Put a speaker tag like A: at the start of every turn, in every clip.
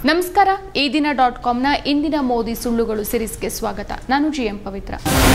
A: ನಮಸ್ಕಾರ ಈ ದಿನ .comನ ಇಂದಿನ ಮೋದಿ ಸುಳ್ಳುಗಳು ಸಿರೀಸ್ಗೆ ಸ್ವಾಗತ. ನಾನು ಜಿಎಂ ಪವಿತ್ರ.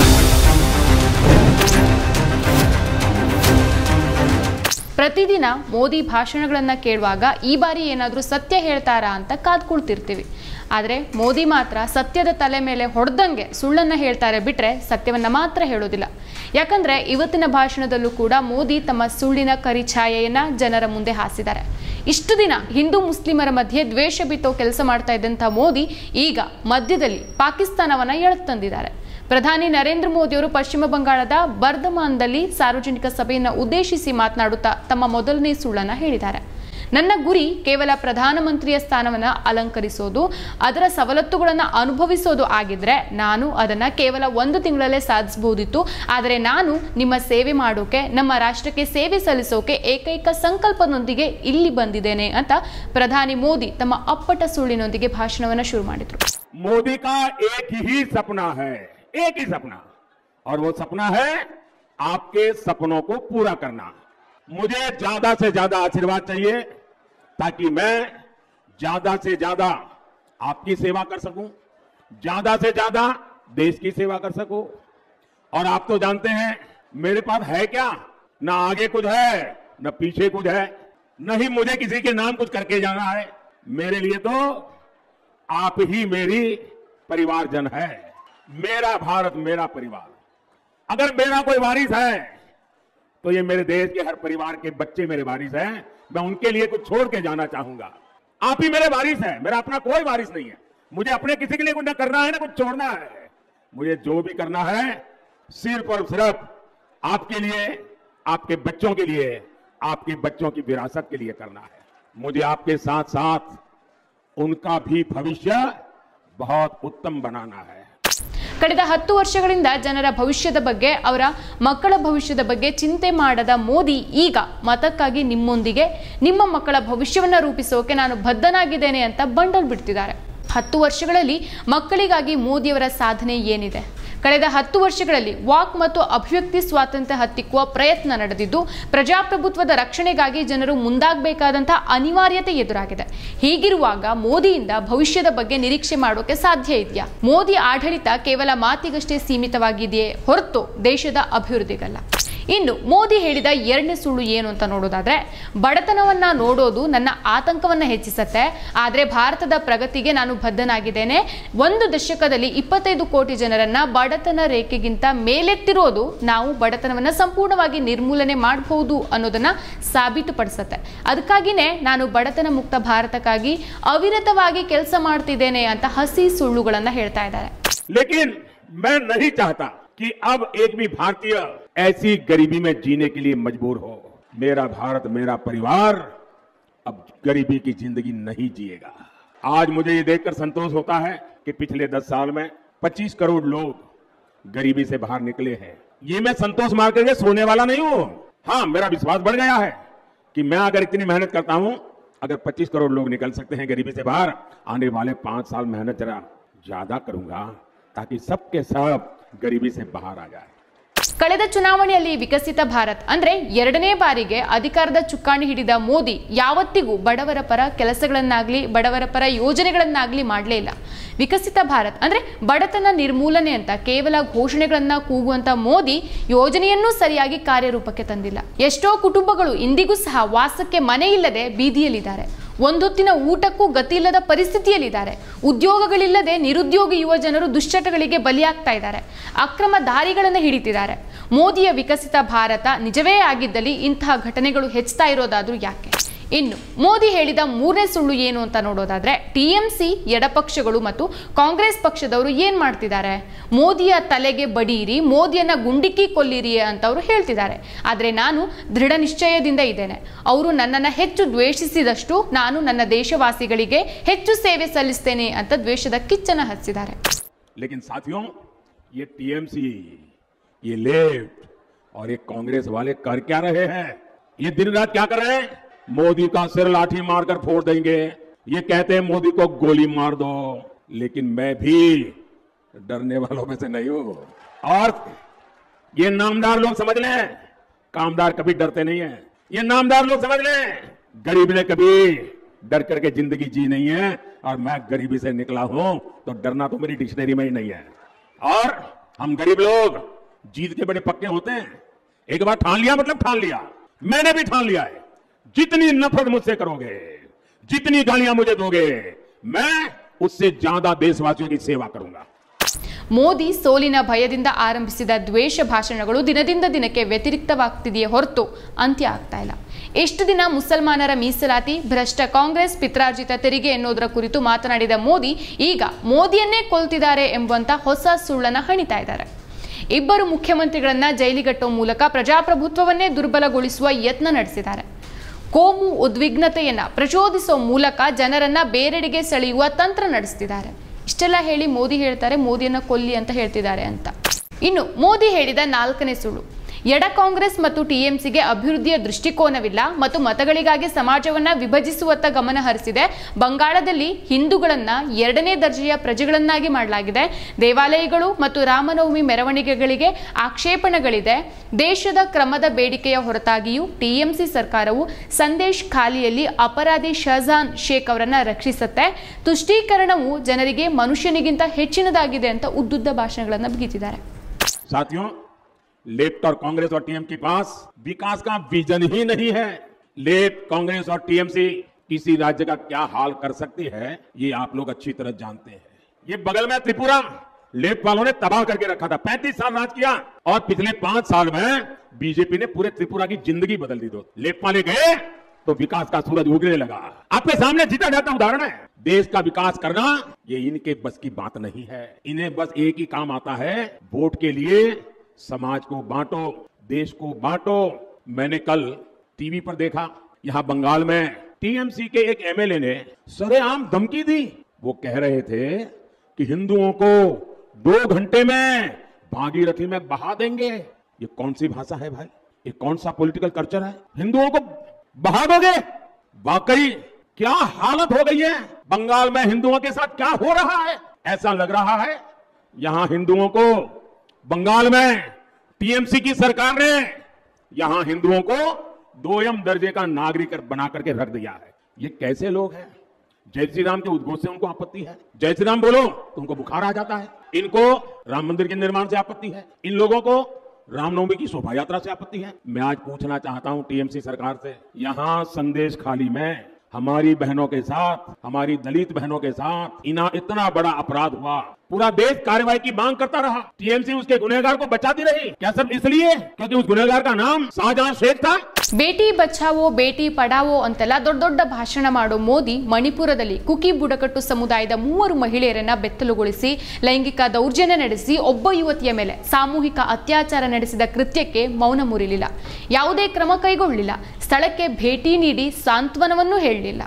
A: ಪ್ರತಿದಿನ ಮೋದಿ ಭಾಷಣಗಳನ್ನು ಕೇಳುವಾಗ ಈ ಬಾರಿ ಏನಾದರೂ ಸತ್ಯ ಹೇಳ್ತಾರಾ ಅಂತ ಕಾದ್ಕೊಳ್ತಿರ್ತೀವಿ. ಆದರೆ ಮೋದಿ ಮಾತ್ರ ಸತ್ಯದ ತಲೆ ಮೇಲೆ ಹೊಡೆದಂಗೆ ಸುಳ್ಳನ್ನು ಹೇಳ್ತಾರೆ ಬಿಟ್ಟರೆ ಸತ್ಯವನ್ನು ಮಾತ್ರ ಹೇಳೋದಿಲ್ಲ. ಯಾಕಂದರೆ ಇವತ್ತಿನ ಭಾಷಣದಲ್ಲೂ ಕೂಡ ಮೋದಿ ತಮ್ಮ ಸುಳ್ಳಿನ ಕರಿಛಾಯೆಯನ್ನು ಜನರ ಮುಂದೆ ಹಾಸಿದ್ದಾರೆ. ಇಷ್ಟು ದಿನ ಹಿಂದೂ ಮುಸ್ಲಿಮರ ಮಧ್ಯೆ ದ್ವೇಷ ಬಿತ್ತೋ ಕೆಲಸ ಮಾಡ್ತಾ ಇದ್ದಂಥ ಮೋದಿ ಈಗ ಮಧ್ಯದಲ್ಲಿ ಪಾಕಿಸ್ತಾನವನ್ನು ಎಳೆತಂದಿದ್ದಾರೆ. ಪ್ರಧಾನಿ ನರೇಂದ್ರ ಮೋದಿಯವರು ಪಶ್ಚಿಮ ಬಂಗಾಳದ ಬರ್ಧಮಾನ್ದಲ್ಲಿ ಸಾರ್ವಜನಿಕ ಸಭೆಯನ್ನು ಉದ್ದೇಶಿಸಿ ಮಾತನಾಡುತ್ತಾ ತಮ್ಮ ಮೊದಲನೇ ಸುಳ್ಳನ್ನು ಹೇಳಿದ್ದಾರೆ. ನನ್ನ ಗುರಿ ಕೇವಲ ಪ್ರಧಾನಮಂತ್ರಿಯ ಸ್ಥಾನವನ್ನು ಅಲಂಕರಿಸೋದು, ಅದರ ಸವಲತ್ತುಗಳನ್ನು ಅನುಭವಿಸೋದು ಆಗಿದ್ರೆ ನಾನು ಅದನ್ನು ಕೇವಲ 1 ತಿಂಗಳಲ್ಲೇ ಸಾಧಿಸಬಹುದಿತ್ತು. ಆದರೆ ನಾನು ನಿಮ್ಮ ಸೇವೆ ಮಾಡೋಕೆ, ನಮ್ಮ ರಾಷ್ಟ್ರಕ್ಕೆ ಸೇವೆ ಸಲ್ಲಿಸೋಕೆ ಏಕೈಕ ಸಂಕಲ್ಪದೊಂದಿಗೆ ಇಲ್ಲಿ ಬಂದಿದ್ದೇನೆ ಅಂತ ಪ್ರಧಾನಿ ಮೋದಿ ತಮ್ಮ ಅಪ್ಪಟ ಸುಳ್ಳಿನೊಂದಿಗೆ ಭಾಷಣವನ್ನು ಶುರು ಮಾಡಿದರು.
B: मोदी का एक ही सपना है, एक ही सपना, और वो सपना है आपके सपनों को पूरा करना. मुझे ज्यादा से ज्यादा आशीर्वाद चाहिए ताकि मैं ज्यादा से ज्यादा आपकी सेवा कर सकूं, ज्यादा से ज्यादा देश की सेवा कर सकूं. और आप तो जानते हैं मेरे पास है क्या, ना आगे कुछ है न पीछे कुछ है, नहीं मुझे किसी के नाम कुछ करके जाना है. मेरे लिए तो आप ही मेरी परिवारजन है. मेरा भारत मेरा परिवार. अगर मेरा कोई वारिस है तो ये मेरे देश के हर परिवार के बच्चे मेरे वारिस हैं. मैं उनके लिए कुछ छोड़ के जाना चाहूंगा. आप ही मेरे वारिस हैं, मेरा अपना कोई वारिस नहीं है. मुझे अपने किसी के लिए कुछ न करना है ना कुछ छोड़ना है. मुझे जो भी करना है सिर्फ और सिर्फ आपके लिए, आपके बच्चों के लिए, आपके बच्चों की विरासत के लिए करना है. मुझे आपके साथ साथ उनका भी भविष्य बहुत उत्तम बनाना है.
A: ಕಳೆದ 10 ವರ್ಷಗಳಿಂದ ಜನರ ಭವಿಷ್ಯದ ಬಗ್ಗೆ, ಅವರ ಮಕ್ಕಳ ಭವಿಷ್ಯದ ಬಗ್ಗೆ ಚಿಂತೆ ಮಾಡದ ಮೋದಿ ಈಗ ಮತಕ್ಕಾಗಿ ನಿಮ್ಮೊಂದಿಗೆ ನಿಮ್ಮ ಮಕ್ಕಳ ಭವಿಷ್ಯವನ್ನು ರೂಪಿಸೋಕೆ ನಾನು ಬದ್ಧನಾಗಿದ್ದೇನೆ ಅಂತ ಬಂಡಲ್ ಬಿಡ್ತಿದ್ದಾರೆ. 10 ವರ್ಷಗಳಲ್ಲಿ ಮಕ್ಕಳಿಗಾಗಿ ಮೋದಿಯವರ ಸಾಧನೆ ಏನಿದೆ? ಕಳೆದ 10 ವರ್ಷಗಳಲ್ಲಿ ವಾಕ್ ಮತ್ತು ಅಭಿವ್ಯಕ್ತಿ ಸ್ವಾತಂತ್ರ್ಯ ಹತ್ತಿಕ್ಕುವ ಪ್ರಯತ್ನ ನಡೆದಿದ್ದು, ಪ್ರಜಾಪ್ರಭುತ್ವದ ರಕ್ಷಣೆಗಾಗಿ ಜನರು ಮುಂದಾಗಬೇಕಾದಂತಹ ಅನಿವಾರ್ಯತೆ ಎದುರಾಗಿದೆ. ಹೀಗಿರುವಾಗ ಮೋದಿಯಿಂದ ಭವಿಷ್ಯದ ಬಗ್ಗೆ ನಿರೀಕ್ಷೆ ಮಾಡೋಕೆ ಸಾಧ್ಯ ಇದೆಯಾ? ಮೋದಿ ಆಡಳಿತ ಕೇವಲ ಮಾತಿಗಷ್ಟೇ ಸೀಮಿತವಾಗಿದೆಯೇ ಹೊರತು ದೇಶದ ಅಭಿವೃದ್ಧಿಗಲ್ಲ. ಇನ್ನು ಮೋದಿ ಹೇಳಿದ 2ನೇ ಸುಳ್ಳು ಏನು ಅಂತ ನೋಡೋದಾದ್ರೆ, ಬಡತನವನ್ನ ನೋಡೋದು ನನ್ನ ಆತಂಕವನ್ನ ಹೆಚ್ಚಿಸುತ್ತೆ, ಆದರೆ ಭಾರತದ ಪ್ರಗತಿಗೆ ನಾನು ಬದ್ಧನಾಗಿದ್ದೇನೆ. 1 ದಶಕದಲ್ಲಿ 25 ಕೋಟಿ ಜನರನ್ನ ಬಡತನ ರೇಖೆಗಿಂತ ಮೇಲೆತ್ತಿರೋದು ನಾವು ಬಡತನವನ್ನ ಸಂಪೂರ್ಣವಾಗಿ ನಿರ್ಮೂಲನೆ ಮಾಡಬಹುದು ಅನ್ನೋದನ್ನ ಸಾಬೀತುಪಡಿಸುತ್ತೆ. ಅದಕ್ಕಾಗಿನೇ ನಾನು ಬಡತನ ಮುಕ್ತ ಭಾರತಕ್ಕಾಗಿ ಅವಿರತವಾಗಿ ಕೆಲಸ ಮಾಡ್ತಿದ್ದೇನೆ ಅಂತ ಹಸಿ ಸುಳ್ಳುಗಳನ್ನ ಹೇಳ್ತಾ ಇದ್ದಾರೆ.
B: लेकिन मैं नहीं चाहता कि अब एक भी भारतीय ऐसी गरीबी में जीने के लिए मजबूर हो. मेरा भारत मेरा परिवार अब गरीबी की जिंदगी नहीं जिएगा. आज मुझे ये देखकर संतोष होता है कि पिछले 10 साल में 25 करोड़ लोग गरीबी से बाहर निकले हैं. ये मैं संतोष मार करके सोने वाला नहीं हूं. हाँ, मेरा विश्वास बढ़ गया है कि मैं अगर इतनी मेहनत करता हूं, अगर 25 करोड़ लोग निकल सकते हैं गरीबी से बाहर, आने वाले 5 साल मेहनत जरा ज्यादा करूंगा ताकि सबके सब गरीबी से बाहर आ जाए.
A: ಕಳೆದ ಚುನಾವಣೆಯಲ್ಲಿ ವಿಕಸಿತ ಭಾರತ್ ಅಂದ್ರೆ 2ನೇ ಬಾರಿಗೆ ಅಧಿಕಾರದ ಚುಕ್ಕಾಣಿ ಹಿಡಿದ ಮೋದಿ ಯಾವತ್ತಿಗೂ ಬಡವರ ಪರ ಕೆಲಸಗಳನ್ನಾಗ್ಲಿ, ಬಡವರ ಪರ ಯೋಜನೆಗಳನ್ನಾಗ್ಲಿ ಮಾಡಲೇ ಇಲ್ಲ. ವಿಕಸಿತ ಭಾರತ್ ಅಂದ್ರೆ ಬಡತನ ನಿರ್ಮೂಲನೆ ಅಂತ ಕೇವಲ ಘೋಷಣೆಗಳನ್ನ ಕೂಗುವಂತ ಮೋದಿ ಯೋಜನೆಯನ್ನೂ ಸರಿಯಾಗಿ ಕಾರ್ಯರೂಪಕ್ಕೆ ತಂದಿಲ್ಲ. ಎಷ್ಟೋ ಕುಟುಂಬಗಳು ಇಂದಿಗೂ ಸಹ ವಾಸಕ್ಕೆ ಮನೆ ಇಲ್ಲದೆ ಬೀದಿಯಲ್ಲಿದ್ದಾರೆ. ಒಂದೊತ್ತಿನ ಊಟಕ್ಕೂ ಗತಿಯಿಲ್ಲದ ಪರಿಸ್ಥಿತಿಯಲ್ಲಿದ್ದಾರೆ. ಉದ್ಯೋಗಗಳಿಲ್ಲದೆ ನಿರುದ್ಯೋಗಿ ಯುವ ಜನರು ದುಶ್ಚಟಗಳಿಗೆ ಬಲಿಯಾಗ್ತಾ ಇದ್ದಾರೆ. ಅಕ್ರಮ ದಾರಿಗಳನ್ನು ಹಿಡಿತಿದ್ದಾರೆ. ಮೋದಿಯ ವಿಕಸಿತ ಭಾರತ ನಿಜವೇ ಆಗಿದ್ದಲ್ಲಿ ಇಂತಹ ಘಟನೆಗಳು ಹೆಚ್ಚುತ್ತಾ ಇರೋದಾದ್ರೂ ಯಾಕೆ? ಇನ್ನು ಮೋದಿ ಹೇಳಿದ 3ನೇ ಸುಳ್ಳು ಏನು ಅಂತ ನೋಡೋದಾದ್ರೆ, ಟಿಎಂಸಿ ಎಡಪಕ್ಷಗಳು ಮತ್ತು ಕಾಂಗ್ರೆಸ್ ಪಕ್ಷದವರು ಏನ್ ಮಾಡ್ತಿದ್ದಾರೆ? ಮೋದಿಯ ತಲೆಗೆ ಬಡೀರಿ, ಮೋದಿಯನ್ನ ಗುಂಡಿಕ್ಕಿ ಕೊಲ್ಲಿರಿ ಅಂತ ಅವರು ಹೇಳ್ತಿದ್ದಾರೆ. ಆದ್ರೆ ನಾನು ದೃಢ ನಿಶ್ಚಯದಿಂದ ಇದ್ದೇನೆ. ಅವರು ನನ್ನನ್ನು ಹೆಚ್ಚು ದ್ವೇಷಿಸಿದಷ್ಟು ನಾನು ನನ್ನ ದೇಶವಾಸಿಗಳಿಗೆ ಹೆಚ್ಚು ಸೇವೆ ಸಲ್ಲಿಸ್ತೇನೆ ಅಂತ ದ್ವೇಷದ ಕಿಚ್ಚನ ಹಚ್ಚಿದ್ದಾರೆ.
B: लेकिन साथियों, ये टीएमसी, ये लेफ्ट और ये कांग्रेस वाले कर क्या रहे हैं? ये दिन रात क्या कर रहे हैं? मोदी का सिर लाठी मारकर फोड़ देंगे. ये कहते हैं मोदी को गोली मार दो. लेकिन मैं भी डरने वालों में से नहीं हूं. और ये नामदार लोग समझ लें, कामदार कभी डरते नहीं है. ये नामदार लोग समझ लें, गरीब ने कभी डर करके जिंदगी जी नहीं है, और मैं गरीबी से निकला हूं तो डरना तो मेरी डिक्शनरी में ही नहीं है। और हम गरीब लोग जीत के बड़े पक्के होते हैं। एक बार ठान लिया मतलब ठान लिया। मैंने भी ठान लिया है, जितनी नफरत मुझसे करोगे, जितनी गालियां मुझे दोगे, मैं उससे ज्यादा देशवासियों की सेवा करूंगा।
A: ಮೋದಿ ಸೋಲಿನ ಭಯದಿಂದ ಆರಂಭಿಸಿದ ದ್ವೇಷ ಭಾಷಣಗಳು ದಿನದಿಂದ ದಿನಕ್ಕೆ ವ್ಯತಿರಿಕ್ತವಾಗ್ತಿದೆಯೇ ಹೊರತು ಅಂತ್ಯ ಆಗ್ತಾ ಇಲ್ಲ. ಎಷ್ಟು ದಿನ ಮುಸಲ್ಮಾನರ ಮೀಸಲಾತಿ, ಭ್ರಷ್ಟ ಕಾಂಗ್ರೆಸ್, ಪಿತ್ರಾರ್ಜಿತ ತೆರಿಗೆ ಎನ್ನುವುದರ ಕುರಿತು ಮಾತನಾಡಿದ ಮೋದಿ ಈಗ ಮೋದಿಯನ್ನೇ ಕೊಲ್ತಿದ್ದಾರೆ ಎಂಬಂತ ಹೊಸ ಸುಳ್ಳನ್ನ ಹಣಿತಾ ಇದ್ದಾರೆ. ಇಬ್ಬರು ಮುಖ್ಯಮಂತ್ರಿಗಳನ್ನ ಜೈಲಿಗಟ್ಟುವ ಮೂಲಕ ಪ್ರಜಾಪ್ರಭುತ್ವವನ್ನೇ ದುರ್ಬಲಗೊಳಿಸುವ ಯತ್ನ ನಡೆಸಿದ್ದಾರೆ. ಕೋಮು ಉದ್ವಿಗ್ನತೆಯನ್ನ ಪ್ರಚೋದಿಸುವ ಮೂಲಕ ಜನರನ್ನ ಬೇರೆಡೆಗೆ ಸೆಳೆಯುವ ತಂತ್ರ ನಡೆಸುತ್ತಿದ್ದಾರೆ. ಇಷ್ಟೆಲ್ಲ ಹೇಳಿ ಮೋದಿ ಹೇಳ್ತಾರೆ ಮೋದಿಯನ್ನ ಕೊಲ್ಲಿ ಅಂತ ಹೇಳ್ತಿದ್ದಾರೆ ಅಂತ. ಇನ್ನು ಮೋದಿ ಹೇಳಿದ 4ನೇ ಸುಳ್ಳು, ಎಡ ಕಾಂಗ್ರೆಸ್ ಮತ್ತು ಟಿಎಂಸಿಗೆ ಅಭಿವೃದ್ಧಿಯ ದೃಷ್ಟಿಕೋನವಿಲ್ಲ ಮತ್ತು ಮತಗಳಿಗಾಗಿ ಸಮಾಜವನ್ನ ವಿಭಜಿಸುವತ್ತ ಗಮನ ಹರಿಸಿದೆ. ಬಂಗಾಳದಲ್ಲಿ ಹಿಂದೂಗಳನ್ನ 2ನೇ ದರ್ಜೆಯ ಪ್ರಜೆಗಳನ್ನಾಗಿ ಮಾಡಲಾಗಿದೆ. ದೇವಾಲಯಗಳು ಮತ್ತು ರಾಮನವಮಿ ಮೆರವಣಿಗೆಗಳಿಗೆ ಆಕ್ಷೇಪಣೆಗಳಿದೆ. ದೇಶದ ಕ್ರಮದ ಬೇಡಿಕೆಯ ಹೊರತಾಗಿಯೂ ಟಿಎಂಸಿ ಸರ್ಕಾರವು ಸಂದೇಶ್ ಖಾಲಿಯಲ್ಲಿ ಅಪರಾಧಿ ಶಹಜಾನ್ ಶೇಖ್ ಅವರನ್ನ ರಕ್ಷಿಸುತ್ತೆ. ತುಷ್ಟೀಕರಣವು ಜನರಿಗೆ ಮನುಷ್ಯನಿಗಿಂತ ಹೆಚ್ಚಿನದಾಗಿದೆ ಅಂತ ಉದ್ದುದ್ದ ಭಾಷಣಗಳನ್ನು ಬಿಗಿತಿದ್ದಾರೆ.
B: लेफ्ट और कांग्रेस और टीएम के पास विकास का विजन ही नहीं है। लेफ्ट, कांग्रेस और टीएमसी किसी राज्य का क्या हाल कर सकती है, ये आप लोग अच्छी तरह जानते हैं। ये बगल में त्रिपुरा लेफ्ट वालों ने तबाह करके रखा था, 35 साल राज किया, और पिछले 5 साल में बीजेपी ने पूरे त्रिपुरा की जिंदगी बदल दी। लेफ्ट वाले गए तो विकास का सूरज उगने लगा। आपके सामने जीता जाता उदाहरण है। देश का विकास करना ये इनके बस की बात नहीं है। इन्हें बस एक ही काम आता है, वोट के लिए समाज को बांटो, देश को बांटो। मैंने कल टीवी पर देखा, यहां बंगाल में टीएमसी के एक एमएलए ने सरेआम धमकी दी। वो कह रहे थे कि हिंदुओं को 2 घंटे में भागीरथी में बहा देंगे। ये कौन सी भाषा है भाई? ये कौन सा पॉलिटिकल कल्चर है? हिंदुओं को बहा दोगे? वाकई क्या हालत हो गई है बंगाल में, हिंदुओं के साथ क्या हो रहा है? ऐसा लग रहा है यहां हिंदुओं को, बंगाल में टीएमसी की सरकार ने यहां हिंदुओं को 2ym दर्जे का नागरिक बना करके रख दिया है। ये कैसे लोग हैं? जय श्री राम के उद्घोष से उनको आपत्ति है, जय श्री राम बोलो तो उनको बुखार आ जाता है। इनको राम मंदिर के निर्माण से आपत्ति है, इन लोगों को रामनवमी की शोभा यात्रा से आपत्ति है। मैं आज पूछना चाहता हूं टीएमसी सरकार से, यहां संदेश खाली में हमारी बहनों के साथ, हमारी दलित बहनों के साथ इतना बड़ा अपराध हुआ, पूरा देश कार्रवाई की मांग करता रहा, टीएमसी उसके गुनहगार को बचाती रही। क्या सब इसलिए क्योंकि उस गुनहगार का नाम शाहजहां शेख था?
A: ಬೇಟಿ ಬಚಾವೋ ಬೇಟಿ ಪಡಾವೋ ಅಂತೆಲ್ಲ ದೊಡ್ಡ ದೊಡ್ಡ ಭಾಷಣ ಮಾಡೋ ಮೋದಿ ಮಣಿಪುರದಲ್ಲಿ ಕುಕಿ ಬುಡಕಟ್ಟು ಸಮುದಾಯದ 3 ಮಹಿಳೆಯರನ್ನ ಬೆತ್ತಲುಗೊಳಿಸಿ ಲೈಂಗಿಕ ದೌರ್ಜನ್ಯ ನಡೆಸಿ ಒಬ್ಬ ಯುವತಿಯ ಮೇಲೆ ಸಾಮೂಹಿಕ ಅತ್ಯಾಚಾರ ನಡೆಸಿದ ಕೃತ್ಯಕ್ಕೆ ಮೌನ ಮುರಿಲಿಲ್ಲ, ಯಾವುದೇ ಕ್ರಮ ಕೈಗೊಳ್ಳಲಿಲ್ಲ, ಸ್ಥಳಕ್ಕೆ ಭೇಟಿ ನೀಡಿ ಸಾಂತ್ವನವನ್ನು ಹೇಳಲಿಲ್ಲ.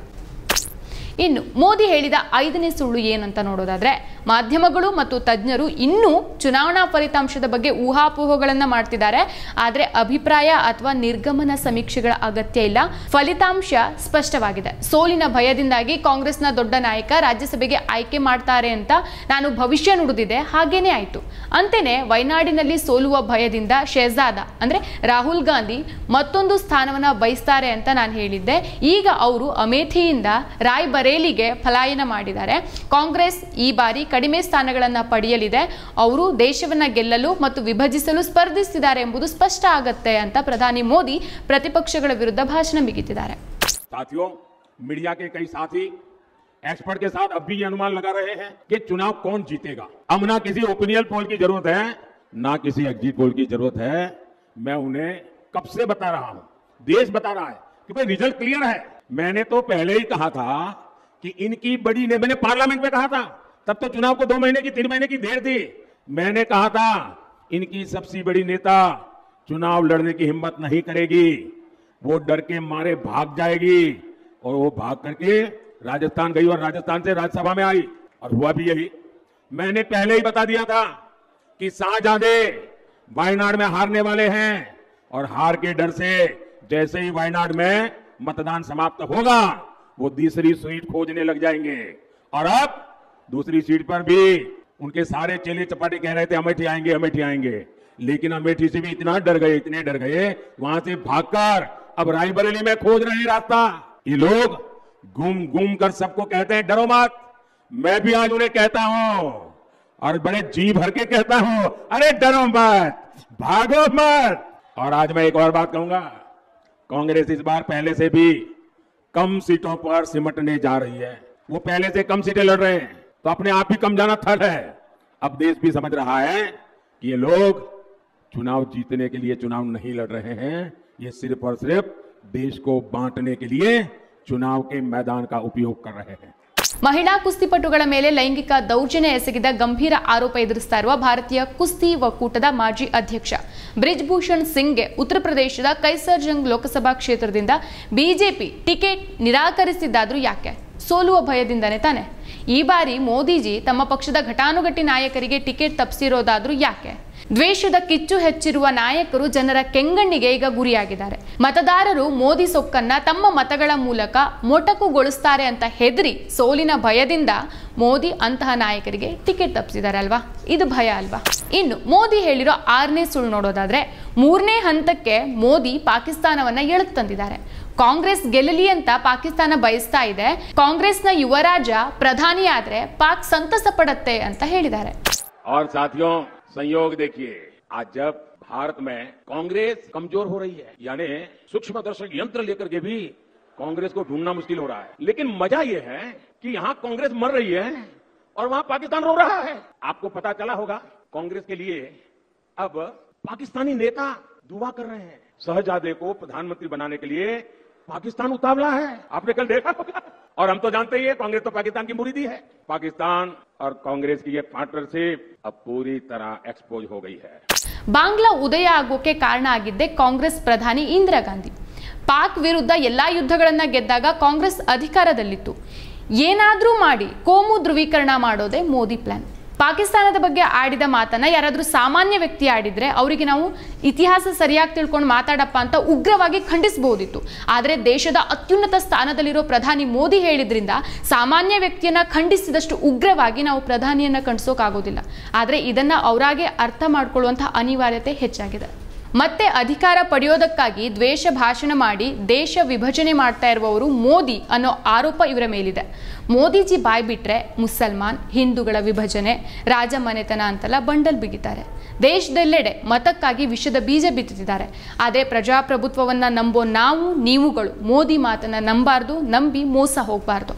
A: ಇನ್ನು ಮೋದಿ ಹೇಳಿದ 5ನೇ ಸುಳ್ಳು ಏನಂತ ನೋಡೋದಾದ್ರೆ, ಮಾಧ್ಯಮಗಳು ಮತ್ತು ತಜ್ಞರು ಇನ್ನೂ ಚುನಾವಣಾ ಫಲಿತಾಂಶದ ಬಗ್ಗೆ ಊಹಾಪೋಹಗಳನ್ನು ಮಾಡ್ತಿದ್ದಾರೆ. ಆದರೆ ಅಭಿಪ್ರಾಯ ಅಥವಾ ನಿರ್ಗಮನ ಸಮೀಕ್ಷೆಗಳ ಅಗತ್ಯ ಇಲ್ಲ. ಫಲಿತಾಂಶ ಸ್ಪಷ್ಟವಾಗಿದೆ. ಸೋಲಿನ ಭಯದಿಂದಾಗಿ ಕಾಂಗ್ರೆಸ್ನ ದೊಡ್ಡ ನಾಯಕ ರಾಜ್ಯಸಭೆಗೆ ಆಯ್ಕೆ ಮಾಡ್ತಾರೆ ಅಂತ ನಾನು ಭವಿಷ್ಯ ನುಡಿದಿದ್ದೆ, ಹಾಗೇನೇ ಆಯ್ತು. ಅಂತೆಯೇ ವಯನಾಡಿನಲ್ಲಿ ಸೋಲುವ ಭಯದಿಂದ ಶಹಜಾದ ಅಂದ್ರೆ ರಾಹುಲ್ ಗಾಂಧಿ ಮತ್ತೊಂದು ಸ್ಥಾನವನ್ನ ಬಯಸ್ತಾರೆ ಅಂತ ನಾನು ಹೇಳಿದ್ದೆ. ಈಗ ಅವರು ಅಮೇಥಿಯಿಂದ ರಾಯ್ಬರೇಲಿಗೆ ಪಲಾಯನ ಮಾಡಿದ್ದಾರೆ. ಕಾಂಗ್ರೆಸ್ ಈ ಬಾರಿ ಕಡಿಮೆ ಸ್ಥಾನಗಳನ್ನು ಪಡೆಯಲಿದೆ. ಅವರು ದೇಶವನ್ನ ಗೆಲ್ಲಲು ಮತ್ತು ವಿಭಜಿಸಲು ಸ್ಪರ್ಧಿಸಿದ್ದಾರೆ ಎಂಬುದು ಸ್ಪಷ್ಟ ಆಗುತ್ತೆ ಅಂತ ಪ್ರಧಾನಿ ಮೋದಿ ಪ್ರತಿಪಕ್ಷಗಳ ವಿರುದ್ಧ ಭಾಷಣ ಬಿಗಿತಿದ್ದಾರೆ.
B: साथियों, मीडिया के कई साथी एक्सपर्ट के साथ अब भी ये अनुमान लगा रहे हैं कि चुनाव कौन जीतेगा। अब ना किसी ओपिनियन पोल की जरूरत है, ना किसी एग्जिट पोल की जरूरत है। मैं उन्हें कब से बता रहा हूं, देश बता रहा है कि भाई रिजल्ट क्लियर है। मैंने तो पहले ही कहा था कि इनकी बड़ी ने, मैंने पार्लियामेंट में कहा था, तब तो चुनाव को 2 महीने की 3 महीने की देर थी। मैंने कहा था इनकी सबसे बड़ी नेता चुनाव लड़ने की हिम्मत नहीं करेगी, वो डर के मारे भाग जाएगी। और वो भाग करके राजस्थान गई और राजस्थान से राज्यसभा में आई, और हुआ भी यही। मैंने पहले ही बता दिया था कि शाहजादे वायनाड में हारने वाले हैं, और हार के डर से जैसे ही वायनाड में मतदान समाप्त होगा वो दूसरी सीट खोजने लग जाएंगे। और अब दूसरी सीट पर भी उनके सारे चेले चपाटे कह रहे थे अमेठी आएंगे, अमेठी आएंगे, लेकिन अमेठी से भी इतना डर गए, इतने डर गए, वहां से भागकर अब रायबरेली में खोज रहे रास्ता। ये लोग घूम घूम कर सबको कहते हैं डरो मत। मैं भी आज उन्हें कहता हूं और बड़े जी भर के कहता हूं, अरे डरो मत, भागो मत। और आज मैं एक और बात कहूंगा, कांग्रेस इस बार पहले से भी कम सीटों पर सिमटने जा रही है। वो पहले से कम सीटें लड़ रहे हैं तो अपने आप ही कम जाना थल है। अब देश भी समझ रहा है कि ये लोग चुनाव जीतने के लिए चुनाव नहीं लड़ रहे हैं, ये सिर्फ और सिर्फ देश को बांटने के लिए चुनाव के मैदान का उपयोग कर रहे हैं।
A: ಮಹಿಳಾ ಕುಸ್ತಿಪಟುಗಳ ಮೇಲೆ ಲೈಂಗಿಕ ದೌರ್ಜನ್ಯ ಎಸಗಿದ ಗಂಭೀರ ಆರೋಪ ಎದುರಿಸ್ತಾ ಇರುವ ಭಾರತೀಯ ಕುಸ್ತಿ ಒಕ್ಕೂಟದ ಮಾಜಿ ಅಧ್ಯಕ್ಷ ಬ್ರಿಜ್ಭೂಷಣ್ ಸಿಂಗ್ಗೆ ಉತ್ತರ ಪ್ರದೇಶದ ಕೈಸರ್ಜಂಗ್ ಲೋಕಸಭಾ ಕ್ಷೇತ್ರದಿಂದ ಬಿಜೆಪಿ ಟಿಕೆಟ್ ನಿರಾಕರಿಸಿದ್ದಾದ್ರೂ ಯಾಕೆ? ಸೋಲುವ ಭಯದಿಂದನೇ ತಾನೆ? ಈ ಬಾರಿ ಮೋದಿಜಿ ತಮ್ಮ ಪಕ್ಷದ ಘಟಾನುಘಟಿ ನಾಯಕರಿಗೆ ಟಿಕೆಟ್ ತಪ್ಪಿಸಿರೋದಾದ್ರೂ ಯಾಕೆ? ದ್ವೇಷದ ಕಿಚ್ಚು ಹೆಚ್ಚಿರುವ ನಾಯಕರು ಜನರ ಕೆಂಗಣ್ಣಿಗೆ ಈಗ ಗುರಿಯಾಗಿದ್ದಾರೆ. ಮತದಾರರು ಮೋದಿ ಸೊಕ್ಕನ್ನ ತಮ್ಮ ಮತಗಳ ಮೂಲಕ ಮೊಟಕುಗೊಳಿಸ್ತಾರೆ ಅಂತ ಹೆದರಿ ಸೋಲಿನ ಭಯದಿಂದ ಮೋದಿ ಅಂತಹ ನಾಯಕರಿಗೆ ಟಿಕೆಟ್ ತಪ್ಪಿಸಿದ್ದಾರೆ ಅಲ್ವಾ? ಇದು ಭಯ ಅಲ್ವಾ? ಇನ್ನು ಮೋದಿ ಹೇಳಿರೋ 6ನೇ ಸುಳ್ಳು ನೋಡೋದಾದ್ರೆ 3ನೇ ಹಂತಕ್ಕೆ ಮೋದಿ ಪಾಕಿಸ್ತಾನವನ್ನ ಎಳೆದು ತಂದಿದ್ದಾರೆ. ಕಾಂಗ್ರೆಸ್ ಗೆಲ್ಲಲಿ ಅಂತ ಪಾಕಿಸ್ತಾನ ಬಯಸ್ತಾ ಇದೆ. ಕಾಂಗ್ರೆಸ್ನ ಯುವರಾಜ ಪ್ರಧಾನಿ ಆದ್ರೆ ಪಾಕ್ ಸಂತಸ ಪಡುತ್ತೆ ಅಂತ ಹೇಳಿದ್ದಾರೆ.
B: और साथियों, संयोग देखिए, आज जब भारत में कांग्रेस कमजोर हो रही है, यानी सूक्ष्मदर्शक यंत्र लेकर के भी कांग्रेस को ढूंढना मुश्किल हो रहा है। लेकिन मजा यह है कि यहाँ कांग्रेस मर रही है और वहां पाकिस्तान रो रहा है। आपको पता चला होगा, कांग्रेस के लिए अब पाकिस्तानी नेता दुआ कर रहे हैं। शहजादे को प्रधानमंत्री बनाने के लिए पाकिस्तान उतावला है, आपने कल देखा होगा। और हम तो जानते ही है, कांग्रेस तो पाकिस्तान की मुरीदी है। पाकिस्तान और कांग्रेस की ये पार्टनरशिप अब पूरी तरह एक्सपोज हो गई है.
A: ಬಾಂಗ್ಲಾ ಉದಯ ಆಗೋಕೆ ಕಾರಣ ಆಗಿದ್ದೆ ಕಾಂಗ್ರೆಸ್ ಪ್ರಧಾನಿ ಇಂದಿರಾ ಗಾಂಧಿ. ಪಾಕ್ ವಿರುದ್ಧ ಎಲ್ಲಾ ಯುದ್ಧಗಳನ್ನ ಗೆದ್ದಾಗ ಕಾಂಗ್ರೆಸ್ ಅಧಿಕಾರದಲ್ಲಿತ್ತು. ಏನಾದ್ರೂ ಮಾಡಿ ಕೋಮು ಧ್ರುವೀಕರಣ ಮಾಡೋದೇ ಮೋದಿ ಪ್ಲಾನ್. ಪಾಕಿಸ್ತಾನದ ಬಗ್ಗೆ ಆಡಿದ ಮಾತನ್ನ ಯಾರಾದ್ರೂ ಸಾಮಾನ್ಯ ವ್ಯಕ್ತಿ ಆಡಿದ್ರೆ ಅವರಿಗೆ ನಾವು ಇತಿಹಾಸ ಸರಿಯಾಗಿ ತಿಳ್ಕೊಂಡು ಮಾತಾಡಪ್ಪ ಅಂತ ಉಗ್ರವಾಗಿ ಖಂಡಿಸಬಹುದಿತ್ತು. ಆದರೆ ದೇಶದ ಅತ್ಯುನ್ನತ ಸ್ಥಾನದಲ್ಲಿರೋ ಪ್ರಧಾನಿ ಮೋದಿ ಹೇಳಿದ್ರಿಂದ ಸಾಮಾನ್ಯ ವ್ಯಕ್ತಿಯನ್ನ ಖಂಡಿಸಿದಷ್ಟು ಉಗ್ರವಾಗಿ ನಾವು ಪ್ರಧಾನಿಯನ್ನ ಖಂಡಿಸೋಕಾಗೋದಿಲ್ಲ. ಆದರೆ ಇದನ್ನ ಅವರಾಗೆ ಅರ್ಥ ಮಾಡ್ಕೊಳ್ಳುವಂತಹ ಅನಿವಾರ್ಯತೆ ಹೆಚ್ಚಾಗಿದೆ. ಮತ್ತೆ ಅಧಿಕಾರ ಪಡೆಯೋದಕ್ಕಾಗಿ ದ್ವೇಷ ಭಾಷಣ ಮಾಡಿ ದೇಶ ವಿಭಜನೆ ಮಾಡ್ತಾ ಇರುವವರು ಮೋದಿ ಅನ್ನೋ ಆರೋಪ ಇವರ ಮೇಲಿದೆ. ಮೋದಿಜಿ ಬಾಯ್ ಬಿಟ್ರೆ ಮುಸಲ್ಮಾನ್, ಹಿಂದೂಗಳ ವಿಭಜನೆ, ರಾಜಮನೆತನ ಅಂತೆಲ್ಲ ಬಂಡಲ್ ಬಿಗಿತಾರೆ. ದೇಶದೆಲ್ಲೆಡೆ ಮತಕ್ಕಾಗಿ ವಿಷದ ಬೀಜ ಬಿತ್ತುತ್ತಿದ್ದಾರೆ. ಅದೇ ಪ್ರಜಾಪ್ರಭುತ್ವವನ್ನ ನಂಬೋ ನಾವು ನೀವುಗಳು ಮೋದಿ ಮಾತನ್ನ ನಂಬಾರ್ದು, ನಂಬಿ ಮೋಸ ಹೋಗಬಾರ್ದು.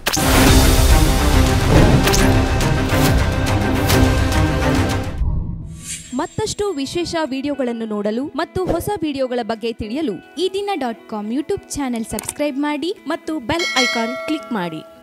C: ಮತ್ತಷ್ಟು ವಿಶೇಷ ವಿಡಿಯೋಗಳನ್ನು ನೋಡಲು ಮತ್ತು ಹೊಸ ವಿಡಿಯೋಗಳ ಬಗ್ಗೆ ತಿಳಿಯಲು
D: eDina.com ಯೂಟ್ಯೂಬ್ ಚಾನೆಲ್ ಸಬ್ಸ್ಕ್ರೈಬ್ ಮಾಡಿ
C: ಮತ್ತು ಬೆಲ್ ಐಕಾನ್ ಕ್ಲಿಕ್ ಮಾಡಿ.